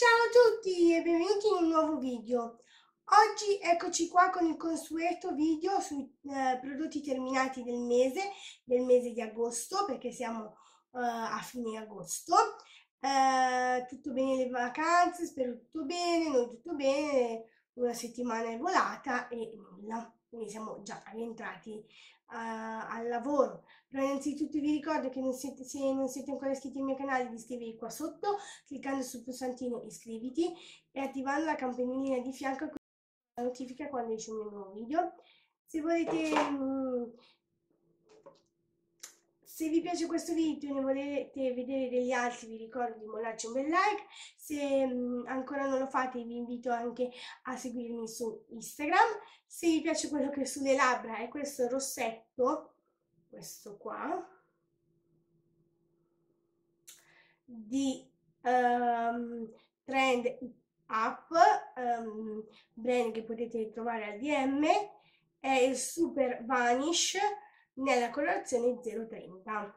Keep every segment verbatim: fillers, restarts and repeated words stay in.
Ciao a tutti e benvenuti in un nuovo video. Oggi eccoci qua con il consueto video sui eh, prodotti terminati del mese, del mese di agosto, perché siamo eh, a fine agosto. Eh, tutto bene le vacanze? Spero tutto bene, noi tutto bene, una settimana è volata e nulla, quindi siamo già rientrati eh, al lavoro. Però innanzitutto vi ricordo che non siete, se non siete ancora iscritti al mio canale, di iscrivervi qua sotto cliccando sul pulsantino iscriviti e attivando la campanellina di fianco con la notifica quando esce un nuovo video. Se volete, mh, se vi piace questo video e ne volete vedere degli altri, vi ricordo di mollarci un bel like. Se mh, ancora non lo fate, vi invito anche a seguirmi su Instagram. Se vi piace quello che ho sulle labbra è questo rossetto, questo qua, di um, Trend Up, um, brand che potete trovare al D M, è il Super Vanish nella colorazione zero trenta,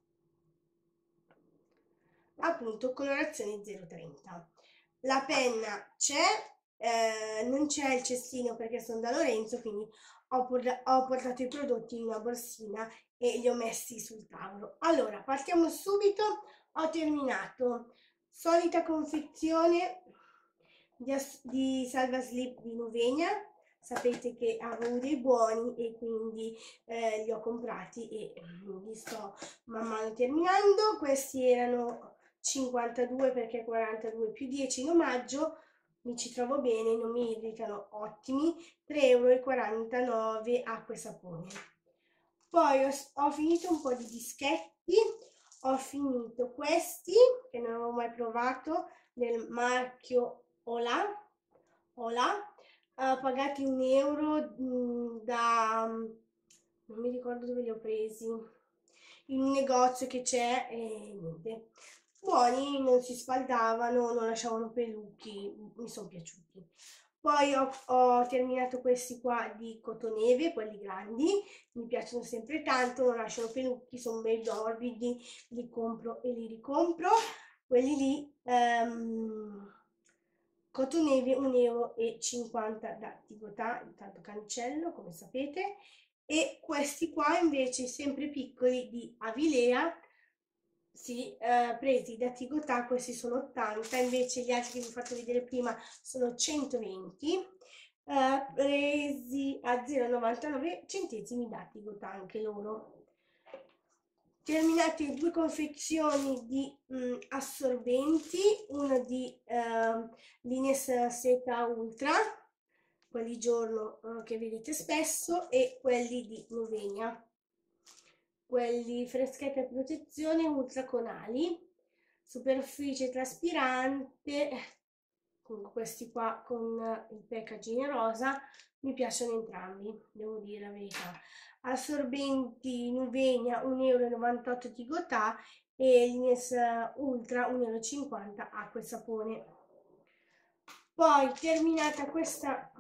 appunto colorazione zero trenta. La penna c'è, eh, non c'è il cestino perché sono da Lorenzo, quindi ho, por- ho portato i prodotti in una borsina e li ho messi sul tavolo. Allora, partiamo subito. Ho terminato solita confezione di, di Salva Slip di Nuvegna. Sapete che avevo dei buoni e quindi eh, li ho comprati e li sto man mano terminando. Questi erano cinquantadue perché quarantadue più dieci in omaggio, mi ci trovo bene, non mi irritano, ottimi, tre e quarantanove euro acqua e sapone. Poi ho, ho finito un po' di dischetti, ho finito questi che non avevo mai provato, del marchio Ola, Ola, uh, pagati un euro mh, da, non mi ricordo dove li ho presi, in un negozio che c'è e niente. Buoni, non si sfaldavano, non lasciavano pelucchi, mi sono piaciuti. Poi ho, ho terminato questi qua di Cotoneve, quelli grandi, mi piacciono sempre tanto, non lasciano pelucchi, sono bei morbidi, li compro e li ricompro. Quelli lì, um, Cotoneve un euro e cinquanta da Tigotà, intanto cancello come sapete, e questi qua invece sempre piccoli di Avilea, sì, eh, presi da Tigotà, questi sono ottanta, invece gli altri che vi ho fatto vedere prima sono centoventi, eh, presi a zero virgola novantanove centesimi da Tigotà anche loro. Terminate due confezioni di mh, assorbenti, uno di eh, Lines Seta Ultra, quelli giorno eh, che vedete spesso, e quelli di Nuvegna, quelli freschetta e protezione ultraconali, superficie traspirante, con questi qua con il packaging rosa, mi piacciono entrambi, devo dire la verità. Assorbenti Nuvegna un euro e novantotto Tigotà e Lines Ultra un euro e cinquanta acqua e sapone. Poi terminata questa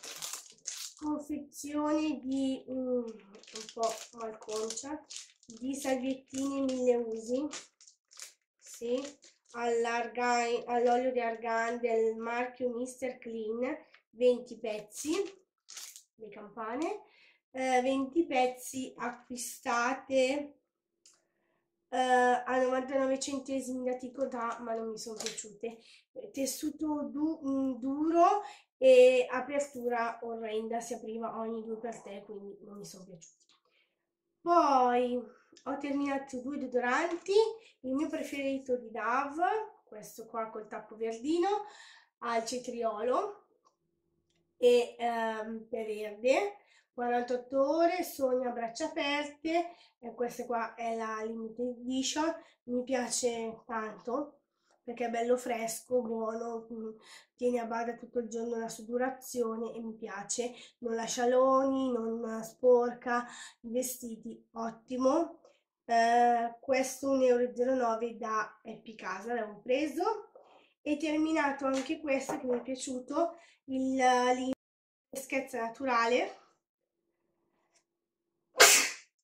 confezione di um, un po' malconcia di salviettine mille usi, sì, all'olio di argan del marchio mister Clean, venti pezzi, le campane, eh, venti pezzi acquistate eh, a novantanove centesimi da Ticotà, ma non mi sono piaciute. Tessuto du mh, duro e apertura orrenda, si apriva ogni due per te, quindi non mi sono piaciuti. Poi ho terminato due deodoranti, il mio preferito di Dove, questo qua col tappo verdino, al cetriolo e ehm, tè verde, quarantotto ore, sogno a braccia aperte, e questa qua è la limited edition, mi piace tanto perché è bello fresco, buono, tiene a bada tutto il giorno la sudorazione e mi piace, non lascia aloni, non sporca i vestiti, ottimo. Eh, questo un euro e zero nove da Happy Casa, l'avevo preso, e terminato anche questo che mi è piaciuto, il freschezza naturale,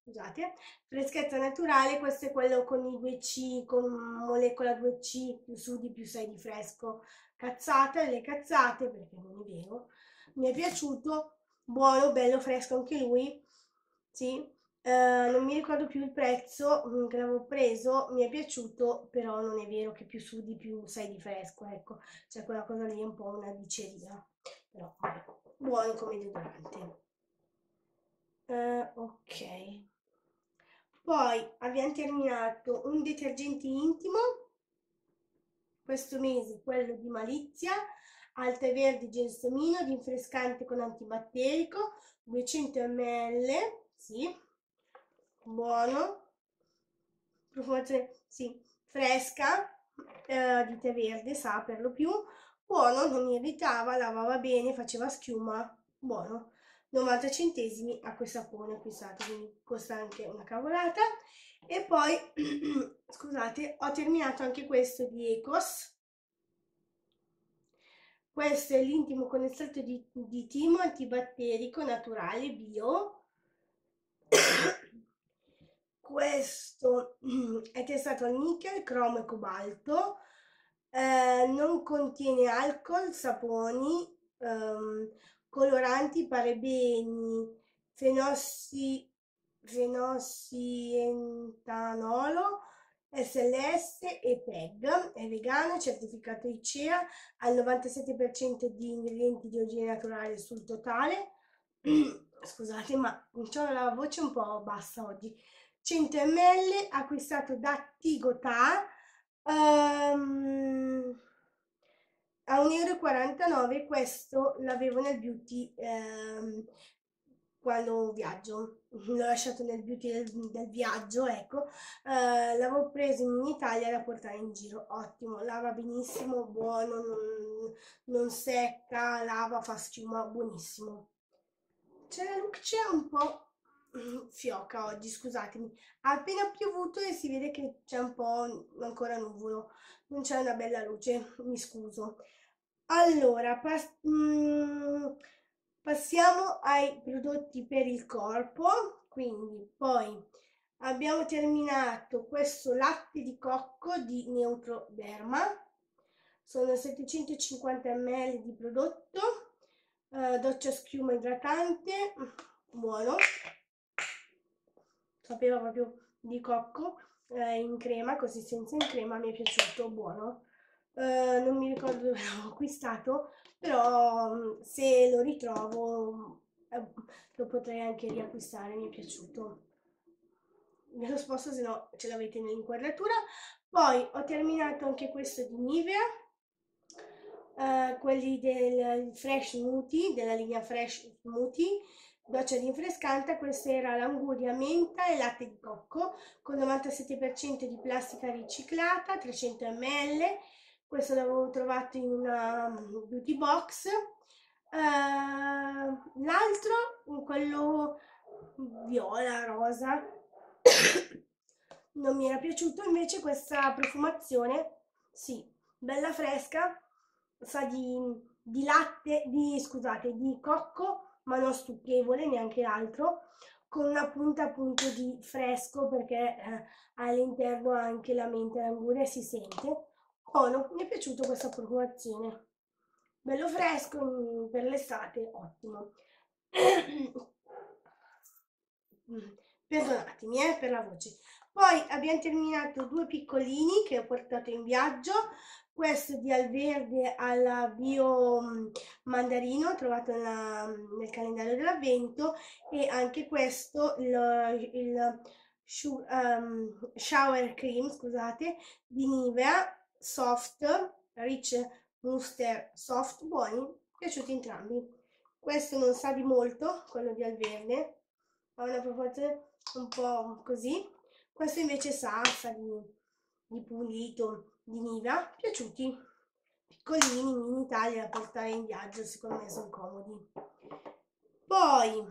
scusate, freschezza naturale, questo è quello con i due C, con molecola due C, più sudi più sei di fresco, cazzate, le cazzate, perché non è vero, mi è piaciuto, buono, bello, fresco anche lui, sì, eh, non mi ricordo più il prezzo mm, che l'avevo preso, mi è piaciuto, però non è vero che più sudi più sei di fresco, ecco, cioè quella cosa lì è un po' una diceria, però vabbè, buono come deodorante. Eh, ok. Poi abbiamo terminato un detergente intimo, questo mese quello di Malizia, Alta Verde Gelsomino, rinfrescante con antibatterico, duecento millilitri, sì, buono, profumazione, sì, fresca, eh, di tè verde, sa per lo più, buono, non irritava, lavava bene, faceva schiuma, buono. novanta centesimi a quel sapone acquistato, quindi costa anche una cavolata. E poi, scusate, ho terminato anche questo di Ecos. Questo è l'intimo con estratto di, di timo antibatterico naturale bio. Questo è testato al nickel, cromo e cobalto. Eh, non contiene alcol, saponi, ehm, coloranti, parabeni, fenossi, fenossientanolo, S L S e P E G. È vegano, certificato I C E A, al novantasette per cento di ingredienti di origine naturale sul totale. Scusate, ma ho la voce un po' bassa oggi. cento millilitri acquistato da Tigotà, um, a un euro e quarantanove. Questo l'avevo nel beauty um, quando viaggio, l'ho lasciato nel beauty del, del viaggio, ecco. Uh, l'avevo preso in Italia da portare in giro, ottimo, lava benissimo, buono, non, non secca, lava, fa schiuma, buonissimo. C'è la luce un po' fioca oggi, scusatemi. Ha appena piovuto e si vede che c'è un po' ancora nuvolo. Non c'è una bella luce, mi scuso. Allora, pas- mm, passiamo ai prodotti per il corpo. Quindi, poi abbiamo terminato questo latte di cocco di Neutroderma. Sono settecentocinquanta millilitri di prodotto, eh, doccia schiuma idratante, buono, sapeva proprio di cocco, eh, in crema, consistenza in crema, mi è piaciuto, buono. Eh, non mi ricordo dove l'ho acquistato, però mm, se lo ritrovo eh, lo potrei anche riacquistare, mi è piaciuto. Ve lo sposto se no ce l'avete nell'inquadratura. Poi ho terminato anche questo di Nivea, eh, quelli del Fresh Smoothie, della linea Fresh Smoothie, doccia rinfrescante. Questa era l'anguria menta e latte di cocco con novantasette per cento di plastica riciclata, trecento millilitri. Questo l'avevo trovato in una mm, beauty box. Uh, l'altro, quello viola, rosa, non mi era piaciuto, invece questa profumazione, sì, bella fresca, sa di, di latte, di, scusate, di cocco, ma non stucchevole, neanche l'altro, con una punta appunto di fresco, perché eh, all'interno anche la menta e l'anguria si sente. Buono, mi è piaciuta questa profumazione. Bello fresco mm, per l'estate, ottimo. Perdonatemi eh, per la voce. Poi abbiamo terminato due piccolini che ho portato in viaggio. Questo di Alverde alla bio mm, mandarino, trovato nella- nel calendario dell'avvento, e anche questo, il, il shu- um, shower cream, scusate, di Nivea, soft, rich mousse soft, buoni, piaciuti entrambi. Questo non sa di molto, quello di Alverde, ha una proporzione un po' così. Questo invece sa, sa di, di pulito, di Nivea, piaciuti. Piccolini, in Italia da portare in viaggio, secondo me sono comodi. Poi,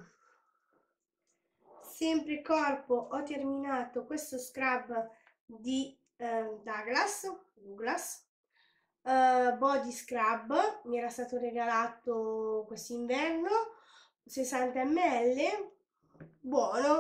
sempre corpo, ho terminato questo scrub di eh, Douglas, Douglas eh, body scrub, mi era stato regalato quest'inverno, sessanta millilitri, buono,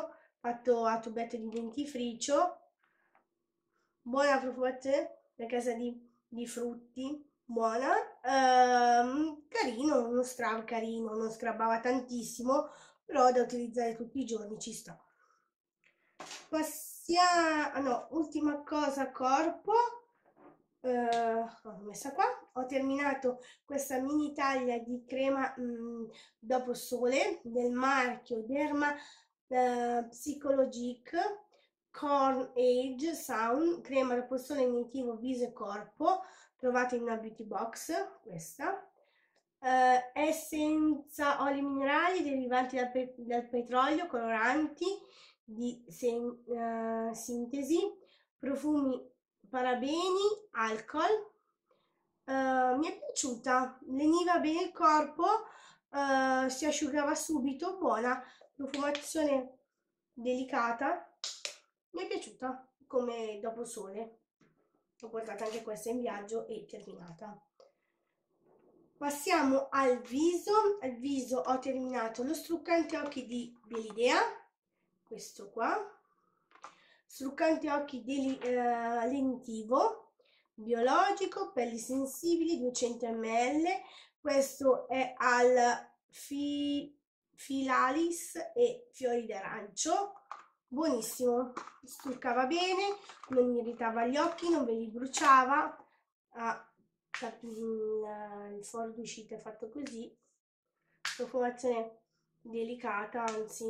fatto a tubetto di dentifricio, buona profumazione per casa di, di frutti, buona, ehm, carino, uno scrub carino, non scrabbava tantissimo, però da utilizzare tutti i giorni ci sta. Passiamo, ah no, ultima cosa, corpo, eh, l'ho messa qua, ho terminato questa mini taglia di crema mh, dopo sole del marchio Derma eh, Psychologic Corn Age Sound, crema dopo sole nutritivo viso e corpo, trovata in una beauty box, questa. Uh, è senza oli minerali derivanti dal, pe dal petrolio, coloranti di uh, sintesi, profumi, parabeni, alcol. Uh, mi è piaciuta, leniva bene il corpo, uh, si asciugava subito, buona, profumazione delicata, mi è piaciuta come dopo sole. Ho portato anche questa in viaggio e terminata. Passiamo al viso. Al viso ho terminato lo struccante occhi di Belidea, questo qua, struccante occhi di eh, lentivo, biologico, pelli sensibili, duecento millilitri, questo è al fi, filalis e fiori d'arancio, buonissimo, struccava bene, non irritava gli occhi, non ve li bruciava, ah, il, il foro d'uscita è fatto così, profumazione delicata, anzi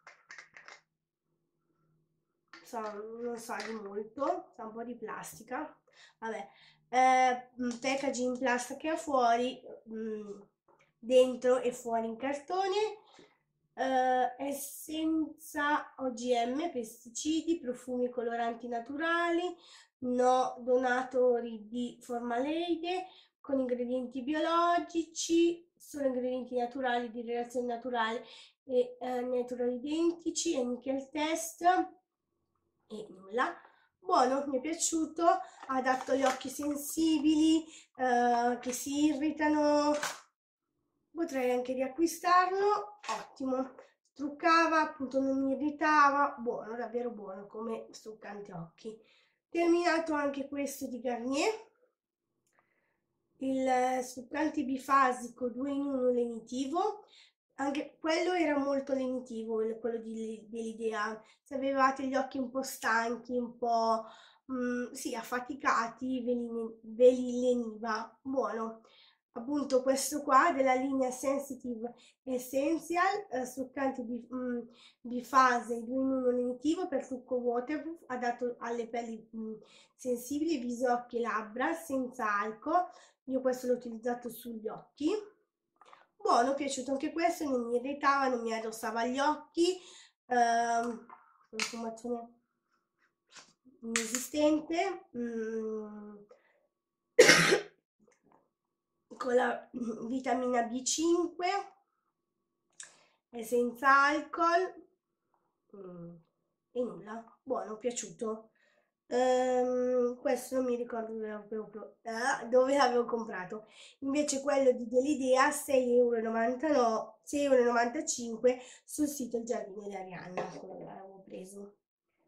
sa, non sa di molto, sa un po' di plastica, vabbè, eh, packaging in plastica fuori, mh, dentro e fuori in cartone, eh, è senza O G M, pesticidi, profumi coloranti naturali, no donatori di formaldeide, con ingredienti biologici, solo ingredienti naturali di relazione naturale e eh, naturali identici, e nickel test e nulla. Buono, mi è piaciuto, adatto agli occhi sensibili, eh, che si irritano, potrei anche riacquistarlo, ottimo, struccava, appunto non mi irritava, buono, davvero buono come struccante occhi. Terminato anche questo di Garnier, il struccante bifasico due in uno lenitivo, anche quello era molto lenitivo, quello di, dell'Idea, se avevate gli occhi un po' stanchi, un po' mh, sì, affaticati, ve li, ve li leniva, buono. Appunto questo qua della linea Sensitive Essential, eh, struccante bi, mh, bifase due in uno lenitivo per trucco waterproof, adatto alle pelli mh, sensibili, viso, occhi e labbra, senza alcol. Io questo l'ho utilizzato sugli occhi, buono, piaciuto anche questo, non mi irritava, non mi arrossava gli occhi, ehm, profumazione inesistente, mm. con la vitamina B cinque, è senza alcol, mm. e nulla, buono, piaciuto. Um, questo non mi ricordo dove l'avevo, eh, dove l'avevo comprato, invece quello di Dell'Idea sei e novantanove, sei e novantacinque sul sito Il Giardino di Arianna, quello che l'avevo preso.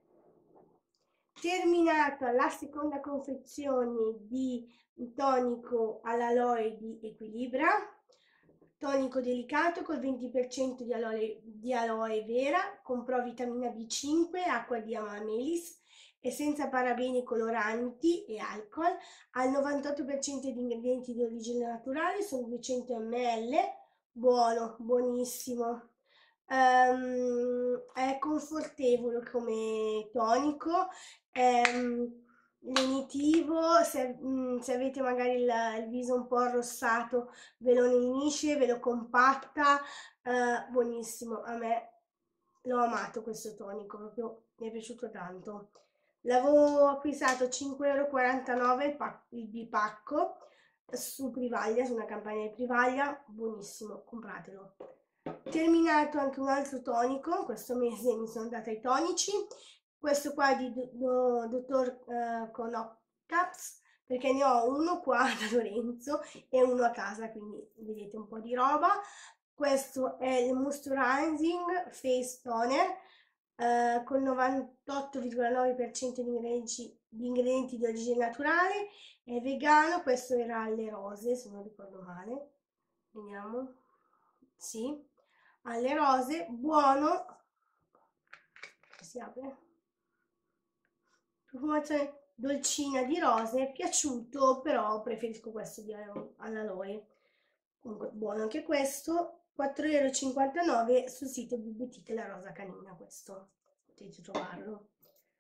Terminata la seconda confezione di tonico all'aloe di Equilibra, tonico delicato col venti per cento di aloe, di aloe vera, con provitamina B cinque, acqua di Amamelis, e senza parabeni, coloranti e alcol, al novantotto per cento di ingredienti di origine naturale, sono duecento millilitri, buono, buonissimo. Um, è confortevole come tonico, è um, lenitivo, se, um, se avete magari il, il viso un po' arrossato ve lo lenisce, ve lo compatta, uh, buonissimo, a me l'ho amato questo tonico, proprio mi è piaciuto tanto. L'avevo acquistato cinque e quarantanove euro il bipacco su Privaglia, su una campagna di Privaglia, buonissimo, compratelo. Terminato anche un altro tonico, questo mese mi sono data i tonici, questo qua di do, do, dottor uh, Conocaps, perché ne ho uno qua da Lorenzo e uno a casa, quindi vedete un po' di roba. Questo è il Moisturizing Face Toner, eh, con novantotto virgola nove per cento di ingredienti, di ingredienti di origine naturale, è vegano, questo era alle rose, se non ricordo male. Vediamo. Sì, alle rose, buono. Si apre. Profumazione dolcina di rose, piaciuto, però preferisco questo di all'aloe. Comunque buono anche questo, quattro e cinquantanove euro sul sito di Boutique La Rosa Canina, questo potete trovarlo.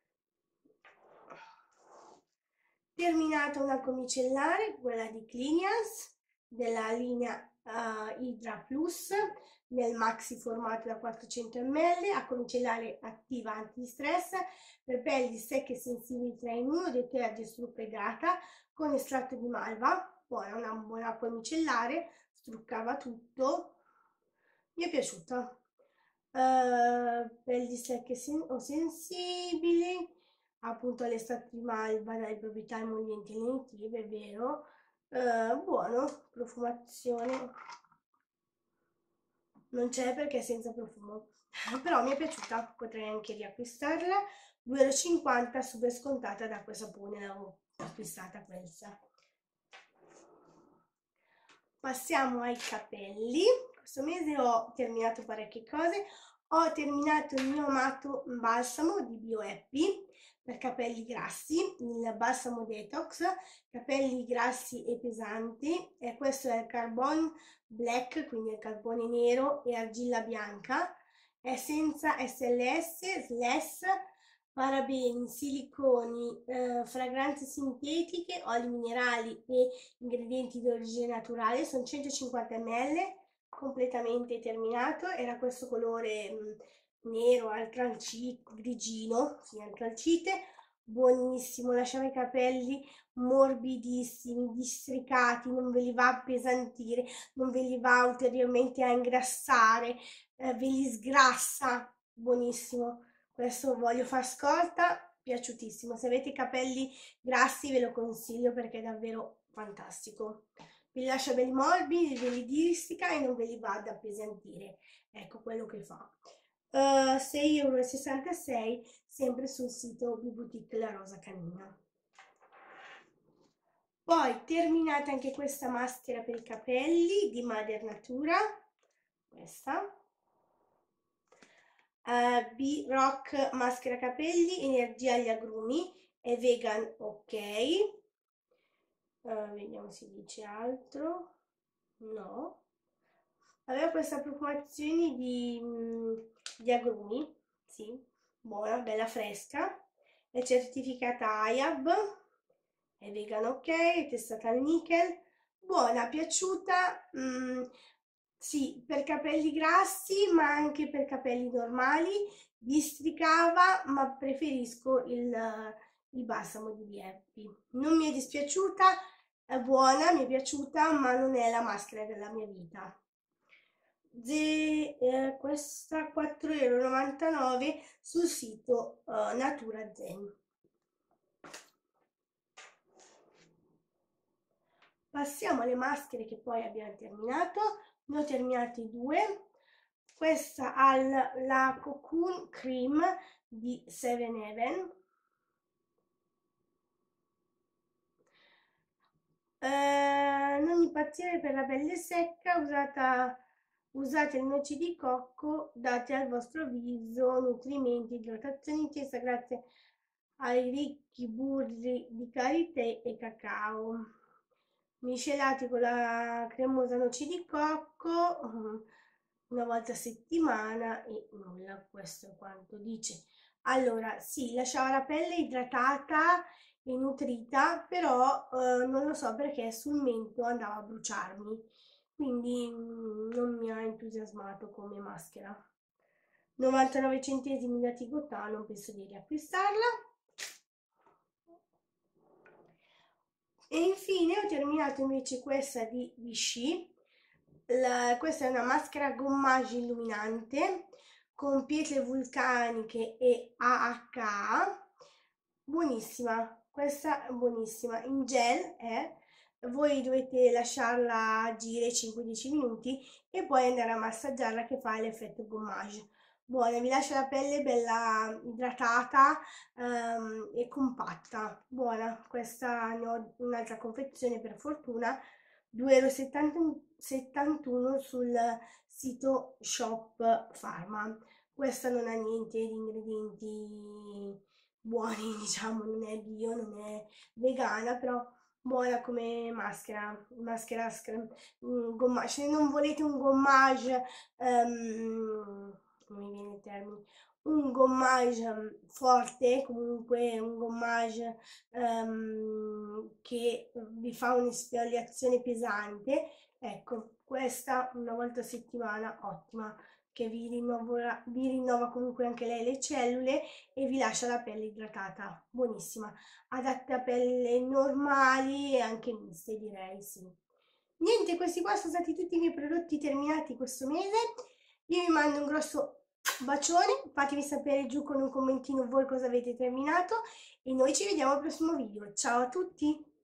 Terminata una comicellare, quella di Clinians, della linea uh, Hydra Plus, nel maxi formato da quattrocento millilitri, a comicellare attiva antistress, per pelli secche e sensibili tre in uno, deterge, strucca e idrata, con estratto di malva, poi una buona comicellare, struccava tutto, mi è piaciuta. Uh, pelli secche sen o sensibili, appunto all'estratto di malva dalle proprietà emollienti e lenitive, è vero. Uh, buono, profumazione non c'è perché è senza profumo, però mi è piaciuta, potrei anche riacquistarla. due e cinquanta euro super scontata da quel sapone, l'avevo acquistata questa. Passiamo ai capelli. Questo mese ho terminato parecchie cose. Ho terminato il mio amato balsamo di BioHappy per capelli grassi, il balsamo detox, capelli grassi e pesanti, e questo è il Carbon Black, quindi il carbone nero e argilla bianca, è senza S L S, S L S, parabeni, siliconi, eh, fragranze sintetiche, oli minerali e ingredienti di origine naturale, sono centocinquanta millilitri, completamente terminato, era questo colore mh, nero al trancite, grigino, sì, al trancite, buonissimo, lasciava i capelli morbidissimi, districati, non ve li va a appesantire, non ve li va ulteriormente a ingrassare, eh, ve li sgrassa, buonissimo. Questo voglio far scorta, piaciutissimo. Se avete i capelli grassi ve lo consiglio perché è davvero fantastico. Vi lascia belli morbidi, ve li distica e non ve li va ad appesantire. Ecco quello che fa. Uh, sei e sessantasei euro sempre sul sito di Boutique La Rosa Canina. Poi terminata anche questa maschera per i capelli di Mother Natura, questa. Uh, B-Rock maschera capelli, energia agli agrumi, è vegan, ok. Uh, vediamo se dice altro. No. Aveva questa profumazione di, di agrumi, sì, buona, bella fresca, è certificata I A B, è vegan ok, è testata al nickel, buona, piaciuta, mm, sì, per capelli grassi ma anche per capelli normali, districava, ma preferisco il, il balsamo di BioHappy. Non mi è dispiaciuta, è buona, mi è piaciuta, ma non è la maschera della mia vita. De, eh, questa quattro e novantanove euro sul sito uh, Natura Zen. Passiamo alle maschere che poi abbiamo terminato. Ne ho terminati due. Questa alla Cocoon Cream di Seven Heaven. Eh, non impazzire per la pelle secca, usata, usate le noci di cocco, date al vostro viso nutrimenti, idratazione intesa grazie ai ricchi burri di karité e cacao. Miscelati con la cremosa noci di cocco una volta a settimana e nulla, questo è quanto dice. Allora, sì, lasciava la pelle idratata e nutrita, però eh, non lo so perché sul mento andava a bruciarmi, quindi mm, non mi ha entusiasmato come maschera. novantanove centesimi da Tigotà, non penso di riacquistarla. E infine ho terminato invece questa di Vichy. La, questa è una maschera gommage illuminante con pietre vulcaniche e A H A, buonissima, questa è buonissima, in gel è, voi dovete lasciarla agire cinque dieci minuti e poi andare a massaggiarla che fa l'effetto gommage. buona, vi lascia la pelle bella idratata ehm, e compatta, buona, questa ne ho un'altra confezione per fortuna, due e settantuno euro sul sito Shop Pharma. Questa non ha niente di ingredienti buoni, diciamo, non è bio, non è vegana, però buona come maschera, maschera screm- mm, gommage. Se non volete un gommage, ehm, come mi viene il termine, un gommage mm, forte, comunque un gommage ehm, che vi fa un'esfoliazione pesante, ecco, questa una volta a settimana, ottima, che vi rinnova, vi rinnova comunque anche lei le cellule e vi lascia la pelle idratata, buonissima, adatte a pelle normali e anche miste, direi, sì. Niente, questi qua sono stati tutti i miei prodotti terminati questo mese. Io vi mando un grosso bacione, fatemi sapere giù con un commentino voi cosa avete terminato e noi ci vediamo al prossimo video. Ciao a tutti!